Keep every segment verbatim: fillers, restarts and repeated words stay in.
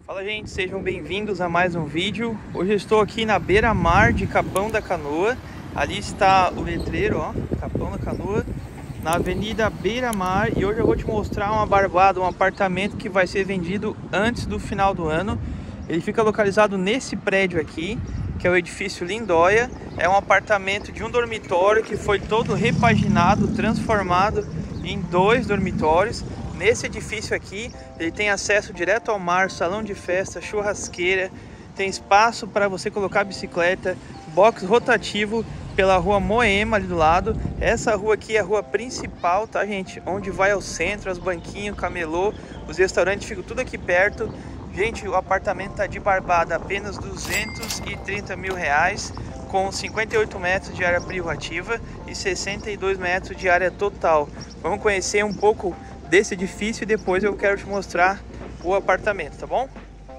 Fala, gente, sejam bem-vindos a mais um vídeo. Hoje eu estou aqui na beira-mar de Capão da Canoa. Ali está o letreiro, ó, Capão da Canoa, na avenida Beira-Mar. E hoje eu vou te mostrar uma barbada, um apartamento que vai ser vendido antes do final do ano. Ele fica localizado nesse prédio aqui, que é o edifício Lindóia. É um apartamento de um dormitório que foi todo repaginado, transformado em dois dormitórios. Nesse edifício aqui, ele tem acesso direto ao mar, salão de festa, churrasqueira, tem espaço para você colocar bicicleta, box rotativo pela rua Moema ali do lado. Essa rua aqui é a rua principal, tá, gente? Onde vai ao centro, as banquinhas, camelô, os restaurantes ficam tudo aqui perto. Gente, o apartamento tá de barbada, apenas duzentos e trinta mil reais, com cinquenta e oito metros de área privativa e sessenta e dois metros de área total. Vamos conhecer um pouco desse edifício e depois eu quero te mostrar o apartamento, tá bom?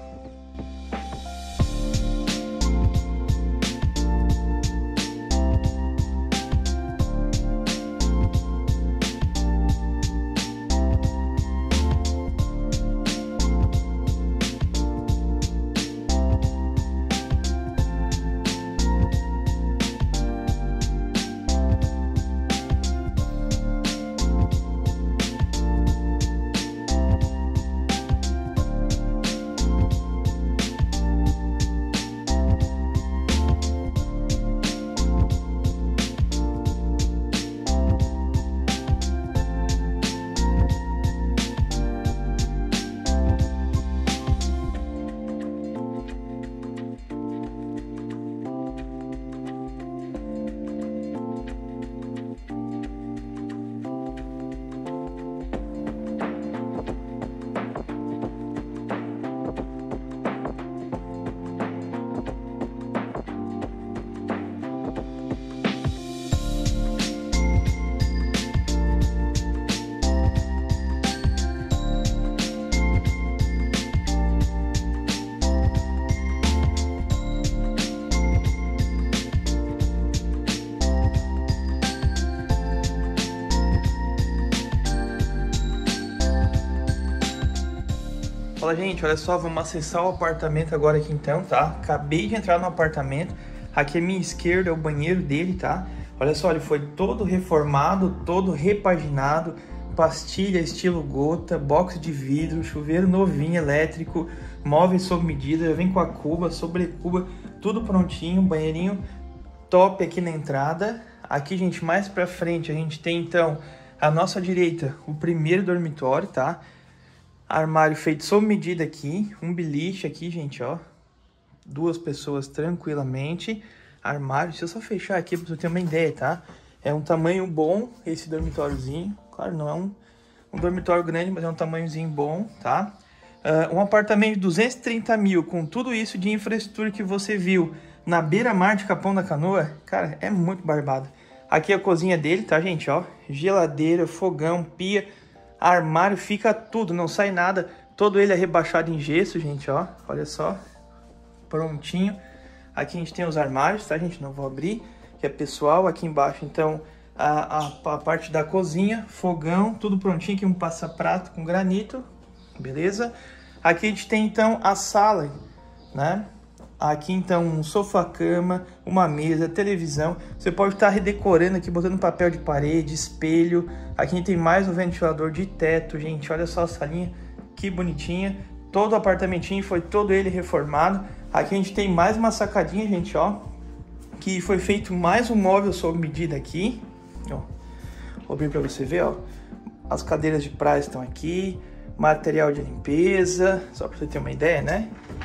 Fala, gente, olha só, vamos acessar o apartamento agora aqui então, tá? Acabei de entrar no apartamento. Aqui à minha esquerda é o banheiro dele, tá? Olha só, ele foi todo reformado, todo repaginado, pastilha estilo gota, box de vidro, chuveiro novinho, elétrico, móveis sob medida, já vem com a cuba, sobrecuba, tudo prontinho, banheirinho top aqui na entrada. Aqui, gente, mais pra frente a gente tem então, à nossa direita, o primeiro dormitório, tá? Armário feito sob medida aqui, um beliche aqui, gente, ó. Duas pessoas tranquilamente. Armário, deixa eu só fechar aqui pra você ter uma ideia, tá? É um tamanho bom esse dormitóriozinho. Claro, não é um, um dormitório grande, mas é um tamanhozinho bom, tá? Uh, um apartamento de duzentos e trinta mil, com tudo isso de infraestrutura que você viu na beira-mar de Capão da Canoa, cara, é muito barbado. Aqui é a cozinha dele, tá, gente, ó? Geladeira, fogão, pia, armário, fica tudo, não sai nada. Todo ele é rebaixado em gesso, gente, ó. Olha só, prontinho. Aqui a gente tem os armários, tá, gente? Não vou abrir, que é pessoal. Aqui embaixo, então, a, a, a parte da cozinha, fogão, tudo prontinho. Aqui um passa-prato com granito, beleza? Aqui a gente tem, então, a sala, né? Aqui, então, um sofá-cama, uma mesa, televisão. Você pode estar redecorando aqui, botando papel de parede, espelho. Aqui a gente tem mais um ventilador de teto, gente. Olha só a salinha, que bonitinha. Todo o apartamentinho foi todo ele reformado. Aqui a gente tem mais uma sacadinha, gente, ó. Que foi feito mais um móvel sob medida aqui. Ó, vou abrir para você ver, ó. As cadeiras de praia estão aqui. Material de limpeza, só para você ter uma ideia, né?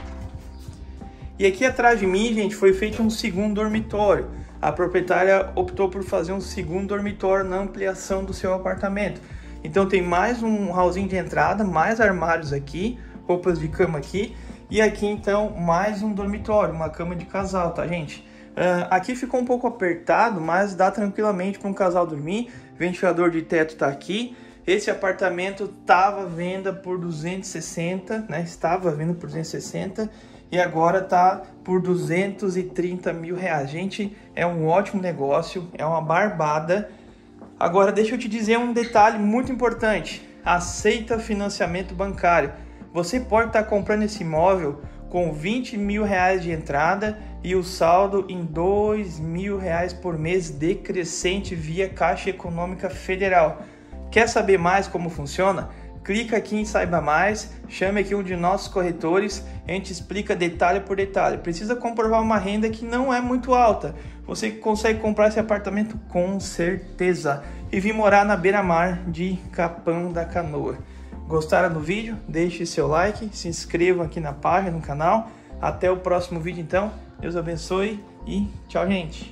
E aqui atrás de mim, gente, foi feito um segundo dormitório. A proprietária optou por fazer um segundo dormitório na ampliação do seu apartamento. Então tem mais um hallzinho de entrada, mais armários aqui, roupas de cama aqui. E aqui então mais um dormitório, uma cama de casal, tá, gente? Uh, aqui ficou um pouco apertado, mas dá tranquilamente para um casal dormir. Ventilador de teto tá aqui. Esse apartamento estava à venda por duzentos e sessenta, né? Estava à venda por duzentos e sessenta. E agora tá por duzentos e trinta mil reais. Gente, é um ótimo negócio, é uma barbada. Agora deixa eu te dizer um detalhe muito importante. Aceita financiamento bancário. Você pode estar comprando esse imóvel com vinte mil reais de entrada e o saldo em dois mil reais por mês decrescente via Caixa Econômica Federal. Quer saber mais como funciona? Clica aqui em Saiba Mais, chame aqui um de nossos corretores, a gente explica detalhe por detalhe. Precisa comprovar uma renda que não é muito alta. Você consegue comprar esse apartamento com certeza e vir morar na beira-mar de Capão da Canoa. Gostaram do vídeo? Deixe seu like, se inscrevam aqui na página, no canal. Até o próximo vídeo então. Deus abençoe e tchau, gente.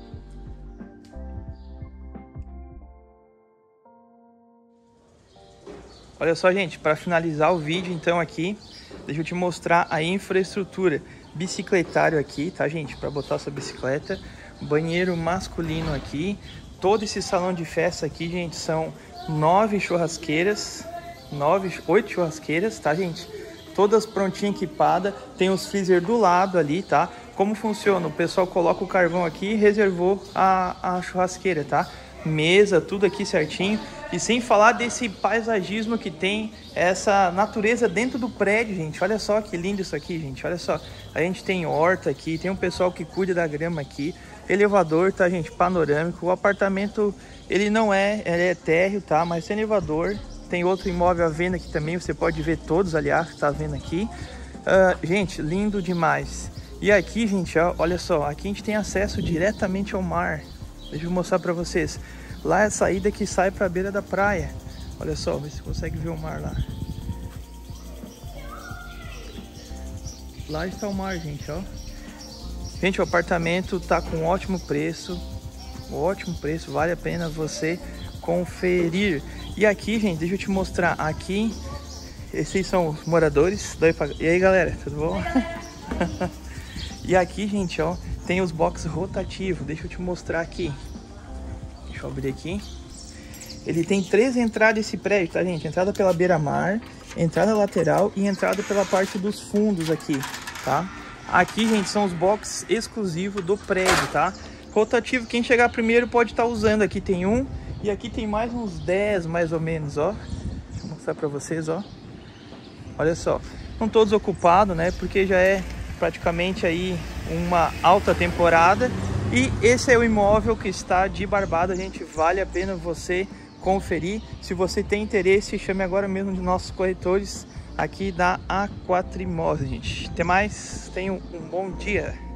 Olha só, gente, para finalizar o vídeo então aqui, deixa eu te mostrar a infraestrutura. Bicicletário aqui, tá, gente? Para botar sua bicicleta. Banheiro masculino aqui. Todo esse salão de festa aqui, gente, são nove churrasqueiras. Nove, oito churrasqueiras, tá, gente? Todas prontinhas, equipadas. Tem os freezer do lado ali, tá? Como funciona? O pessoal coloca o carvão aqui e reservou a, a churrasqueira, tá? Mesa, tudo aqui certinho. E sem falar desse paisagismo que tem, essa natureza dentro do prédio, gente. Olha só que lindo isso aqui, gente. Olha só, a gente tem horta aqui, tem um pessoal que cuida da grama aqui. Elevador, tá, gente? Panorâmico. O apartamento, ele não é, ele é térreo, tá? Mas tem elevador. Tem outro imóvel à venda aqui também, você pode ver todos, aliás, que tá vendo aqui. Uh, gente, lindo demais. E aqui, gente, ó, olha só, aqui a gente tem acesso diretamente ao mar. Deixa eu mostrar pra vocês. Lá é a saída que sai pra beira da praia. Olha só, vê se você consegue ver o mar lá. Lá está o mar, gente, ó. Gente, o apartamento tá com um ótimo preço. Um ótimo preço, vale a pena você conferir. E aqui, gente, deixa eu te mostrar. Aqui, esses são os moradores. E aí, galera, tudo bom? E aqui, gente, ó, tem os boxes rotativos. Deixa eu te mostrar aqui. Deixa eu abrir aqui. Ele tem três entradas esse prédio, tá, gente? Entrada pela beira-mar, entrada lateral e entrada pela parte dos fundos aqui, tá? Aqui, gente, são os boxes exclusivos do prédio, tá? Rotativo, quem chegar primeiro pode estar usando. Aqui tem um. E aqui tem mais uns dez, mais ou menos, ó. Deixa eu mostrar pra vocês, ó. Olha só. Estão todos ocupados, né? Porque já é praticamente aí uma alta temporada. E esse é o imóvel que está de Barbada, gente. Vale a pena você conferir. Se você tem interesse, chame agora mesmo de nossos corretores aqui da A quatro Imóveis, gente. Até mais. Tenham um bom dia.